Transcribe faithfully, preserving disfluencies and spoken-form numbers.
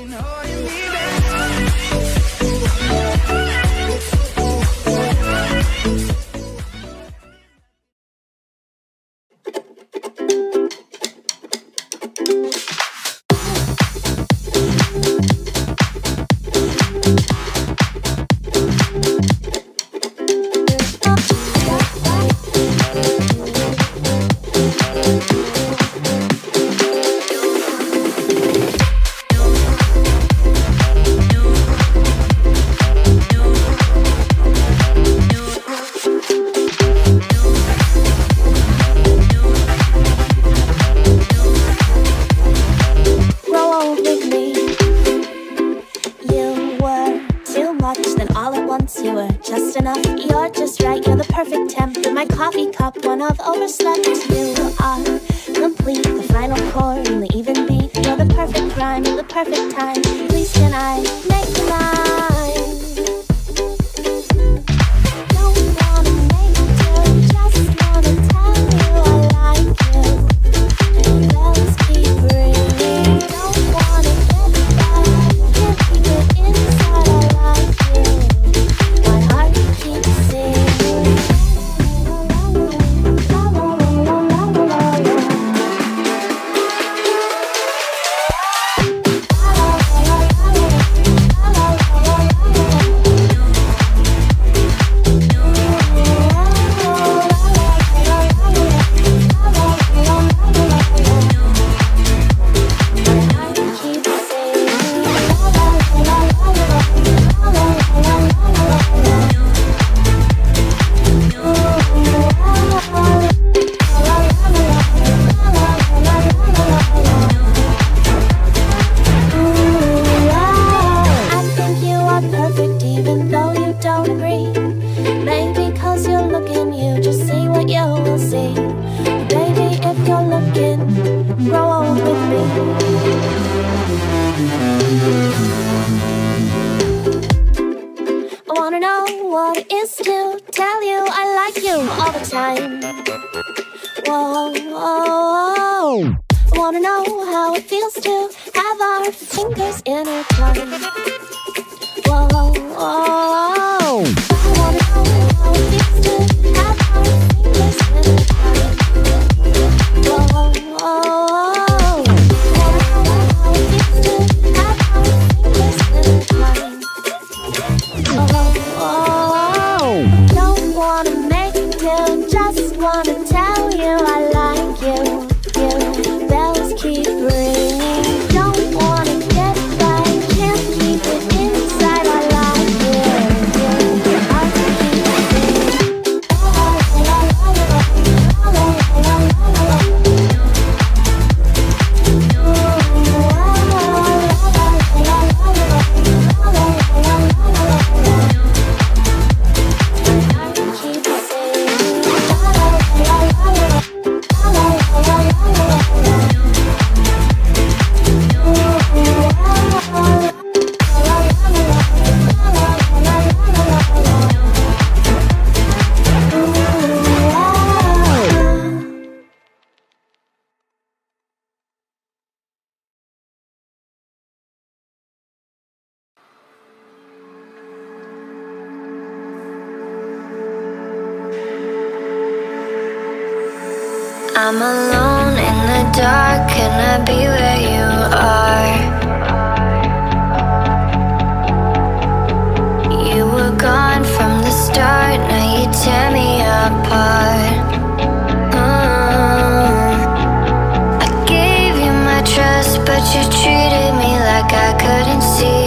You were just enough, you're just right, you're the perfect temp. In my coffee cup, one of overslept. You are complete, the final chord and the even beat. You're the perfect rhyme and the perfect time. Please can I make you mine? Don't wanna make you, just wanna tell you I like you. Bells keep ringing, don't wanna get back, can't keep it inside, I like you. I'm alone in the dark, can I be where you are? You were gone from the start, now you tear me apart. mm. I gave you my trust, but you treated me like I couldn't see.